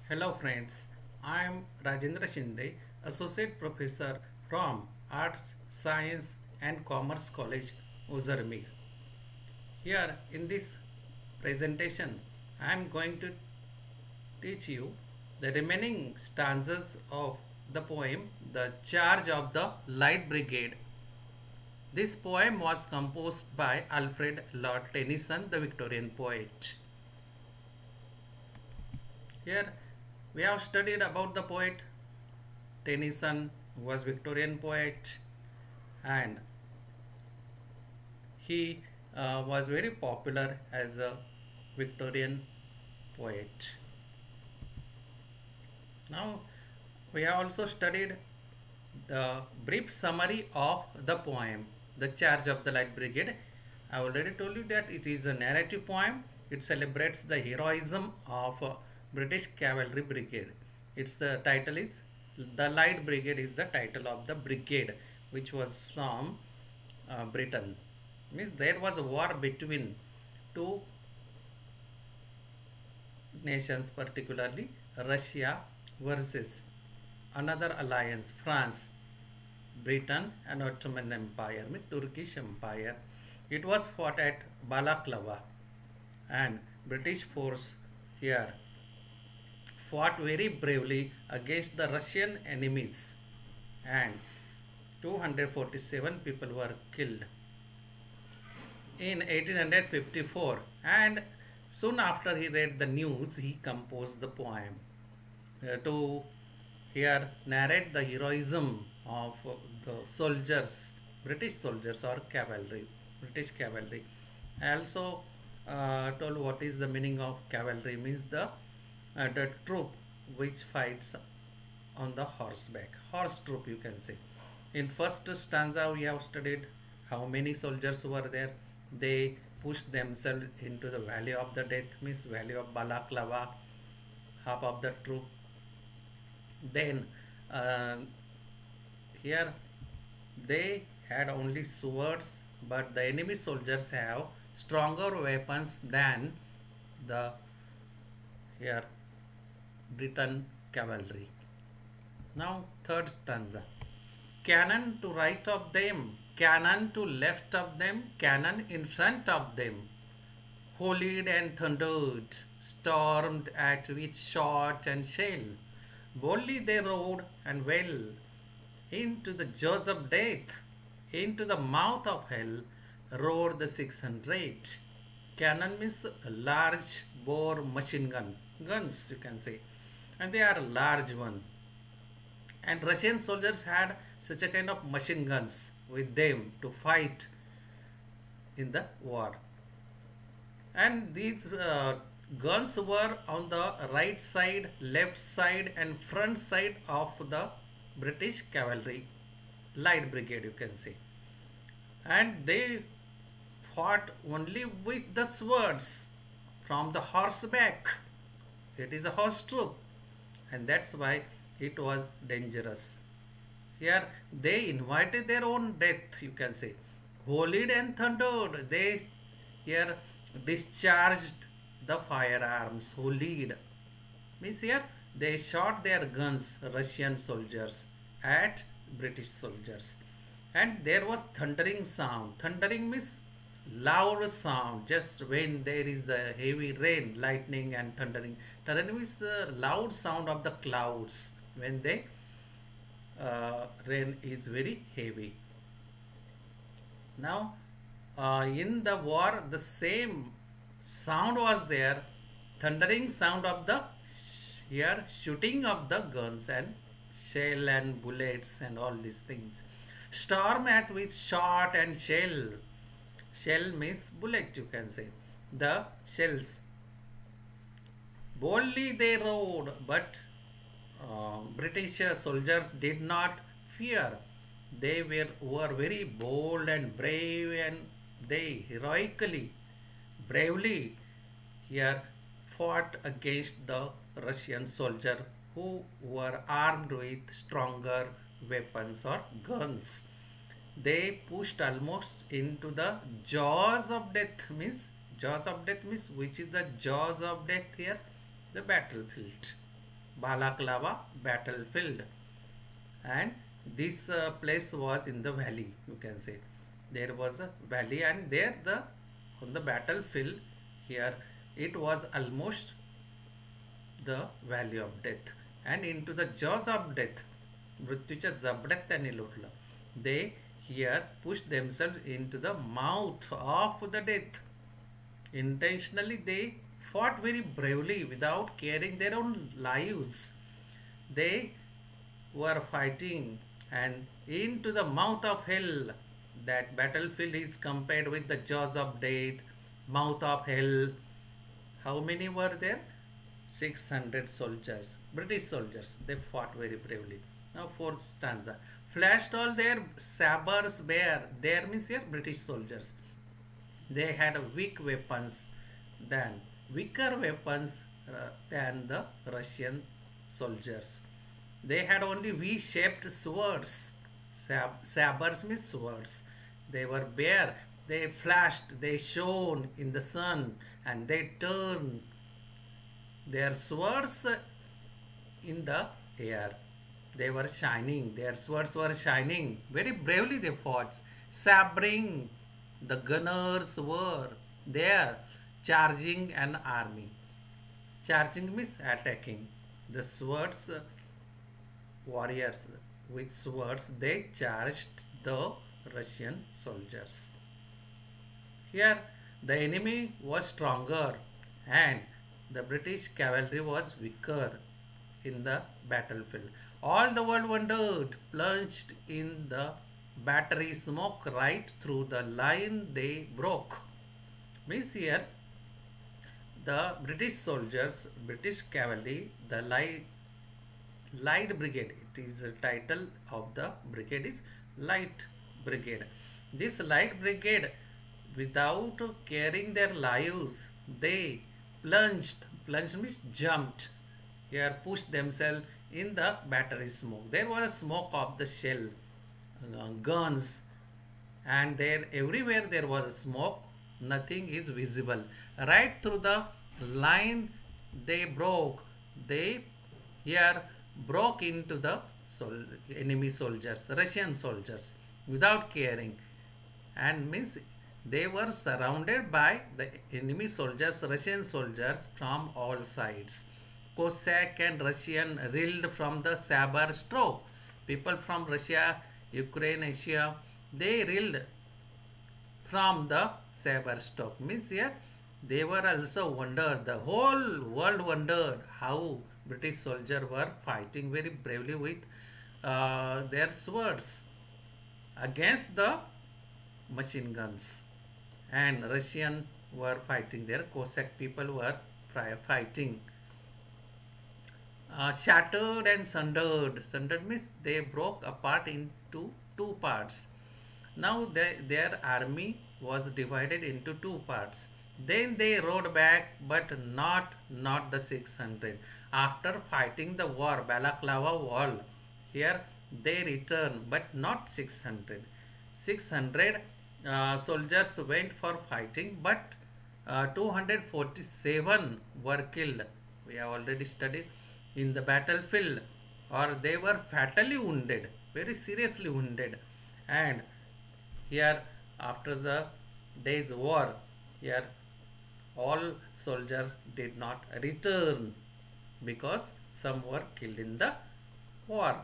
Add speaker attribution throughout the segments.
Speaker 1: Hello friends, I am Rajendra Shinde, Associate Professor from Arts, Science and Commerce College, Uzarmig. Here in this presentation, I am going to teach you the remaining stanzas of the poem The Charge of the Light Brigade. This poem was composed by Alfred Lord Tennyson, the Victorian poet. Here we have studied about the poet Tennyson, who was Victorian poet, and he was very popular as a Victorian poet. Now we have also studied the brief summary of the poem The Charge of the Light Brigade. I already told you that it is a narrative poem. It celebrates the heroism of British Cavalry Brigade. Its title is The Light Brigade is the title of the brigade, which was from Britain. Means there was a war between two nations, particularly Russia versus another alliance, France, Britain and Ottoman Empire, means Turkish Empire. It was fought at Balaclava, and British force here fought very bravely against the Russian enemies, and 247 people were killed in 1854. And soon after he read the news, he composed the poem to here narrate the heroism of the soldiers, British soldiers or cavalry, British cavalry. I also told what is the meaning of cavalry. Means the troop which fights on the horseback, horse troop you can say. In first stanza we have studied how many soldiers were there. They pushed themselves into the valley of the death, means valley of Balaclava, half of the troop. Then here they had only swords, but the enemy soldiers have stronger weapons than the here Britain cavalry. Now third stanza. Cannon to right of them, cannon to left of them, cannon in front of them, hollowed and thundered, stormed at with shot and shell. Boldly they rode and well into the jaws of death, into the mouth of hell, roared the 600. Cannon means a large bore machine guns you can say, and they are a large one. And Russian soldiers had such a kind of machine guns with them to fight in the war. And these guns were on the right side, left side and front side of the British cavalry, light brigade you can say. And they fought only with the swords from the horseback. It is a horse troop, and that's why it was dangerous. Here they invited their own death you can say. Hollowed and thundered, they here discharged the firearms. Hollowed means here they shot their guns, Russian soldiers, at British soldiers. And there was thundering sound. Thundering means loud sound, just when there is a heavy rain, lightning and thundering. Thundering means the loud sound of the clouds when they rain is very heavy. Now in the war the same sound was there, thundering sound of the here shooting of the guns and shell and bullets and all these things. Storm at with shot and shell. Shell means bullet you can say, the shells. Boldly they rode, but British soldiers did not fear. They were very bold and brave, and they heroically, bravely here fought against the Russian soldier who were armed with stronger weapons or guns. They pushed almost into the jaws of death. Means which is the jaws of death here? The battlefield. Balaklava battlefield. And this place was in the valley, you can say. There was a valley, and there the on the battlefield here it was almost the valley of death, and into the jaws of death मृत्यूच्या जबड्यात त्यांनी लोटलं. They here pushed themselves into the mouth of the death. Intentionally they fought very bravely without caring their own lives. They were fighting and into the mouth of hell. That battlefield is compared with the jaws of death, mouth of hell. How many were there? 600 soldiers, British soldiers. They fought very bravely. Now fourth stanza. Flashed all their sabers bare. There means here British soldiers. They had weak weapons than weaker weapons than the Russian soldiers. They had only V-shaped swords. Sabers means swords. They were bare. They flashed. They shone in the sun, and they turned their swords in the air. They were shining. Their swords were shining. Very bravely they fought. Sabering, the gunners were there, charging an army. Charging means attacking. The swords, warriors with swords, they charged the Russian soldiers. Here the enemy was stronger and the British cavalry was weaker in the battlefield. All the world wondered, plunged in the battery smoke right through the line they broke. Means here the British soldiers, British cavalry, the light brigade, it is the title of the brigade is light brigade. This light brigade, without caring their lives, they plunged means jumped, here pushed themselves in the battery smoke. There was a smoke of the shell, guns, and there everywhere there was a smoke. Nothing is visible. Right through the line they broke. They here broke into the enemy soldiers, Russian soldiers, without caring, and means they were surrounded by the enemy soldiers, Russian soldiers from all sides. Cossack and Russian reeled from the saber stroke. People from Russia, Ukraine, Asia, they reeled from the saber stroke. Means here they were also wondered. The whole world wondered how British soldiers were fighting very bravely with their swords against the machine guns, and Russian were fighting there. Cossack people were fighting. Shattered and sundered. Sundered means they broke apart into two parts. Now their army was divided into two parts. Then they rode back, but not the 600. After fighting the war, Balaklava wall, here they returned, but not 600. 600 soldiers went for fighting, but 247 were killed. We have already studied in the battlefield, or they were fatally wounded, very seriously wounded. And here after the day's war, here all soldiers did not return because some were killed in the war.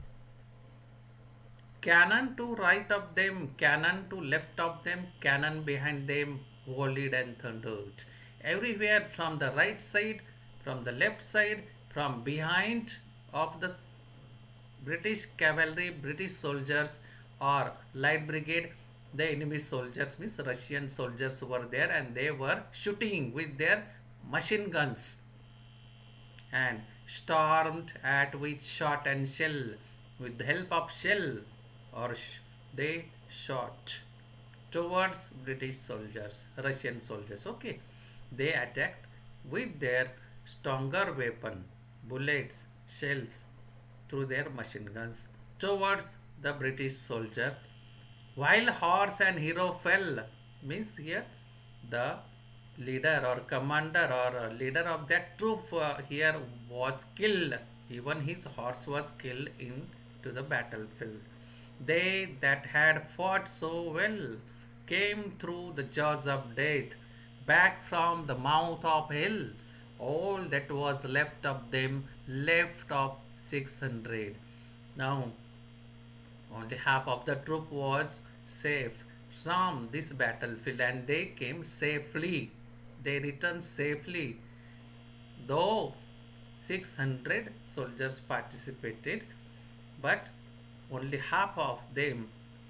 Speaker 1: Cannon to right of them, cannon to left of them, cannon behind them volleyed and thundered. Everywhere, from the right side, from the left side, from behind of the British cavalry, British soldiers or light brigade, the enemy soldiers means Russian soldiers were there, and they were shooting with their machine guns and stormed at with shot and shell. With the help of shell or they shot towards British soldiers, Russian soldiers. Okay, they attacked with their stronger weapon, bullets, shells, through their machine guns towards the British soldier. While horse and hero fell, means here the leader or commander or leader of that troop here was killed. Even his horse was killed into the battlefield. They that had fought so well came through the jaws of death, back from the mouth of hell. All that was left of them, left of 600. Now only half of the troop was safe from this battlefield, and they came safely. They returned safely. Though 600 soldiers participated, but only half of them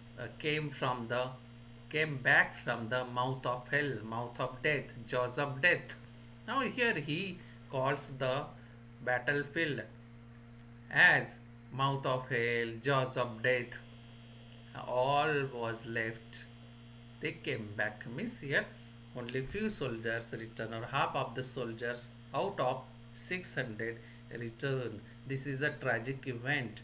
Speaker 1: came back from the mouth of hell, mouth of death, jaws of death. Now here he calls the battlefield as mouth of hell, jaws of death. All was left. They came back. Means here only few soldiers returned, or half of the soldiers out of 600 returned. This is a tragic event.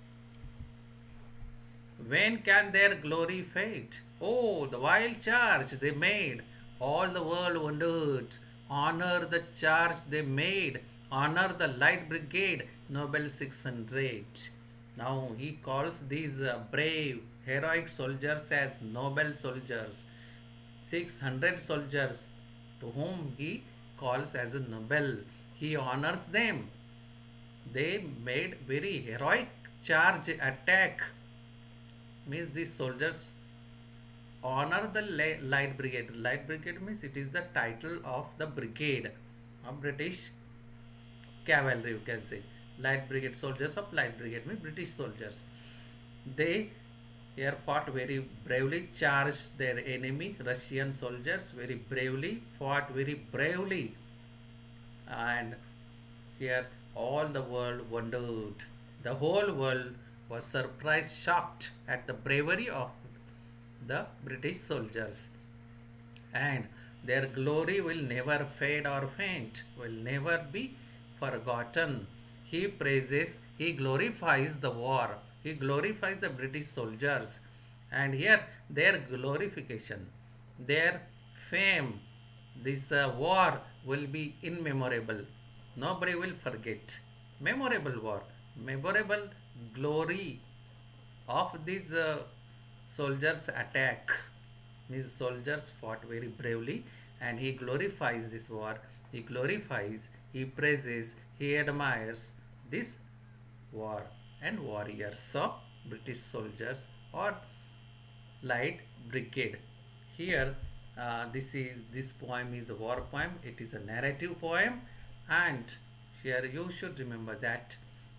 Speaker 1: When can their glory fade? Oh, the wild charge they made, all the world wondered. Honor the charge they made, honor the Light Brigade, Noble 600. Now he calls these brave, heroic soldiers as noble soldiers. 600 soldiers to whom he calls as a noble. He honors them. They made very heroic charge attack. Means these soldiers honor the Light Brigade. Light Brigade means it is the title of the brigade of British cavalry, you can say. Light Brigade, soldiers of Light Brigade means British soldiers. They here fought very bravely, charged their enemy, Russian soldiers, very bravely, fought very bravely. And here all the world wondered. The whole world was surprised, shocked at the bravery of the British soldiers. And their glory will never fade or faint, will never be forgotten. He praises, he glorifies the war, he glorifies the British soldiers. And here their glorification, their fame, this war will be immemorable. Nobody will forget. Memorable war, memorable glory of these soldiers' attack. These soldiers fought very bravely, and he glorifies this war. He glorifies, he praises, he admires this war and warriors of British soldiers or Light Brigade. Here this poem is a war poem. It is a narrative poem, and here you should remember that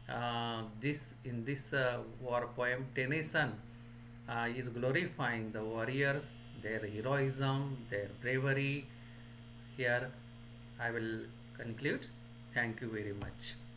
Speaker 1: this war poem Tennyson is glorifying the warriors, their heroism, their bravery. Here I will conclude. Thank you very much.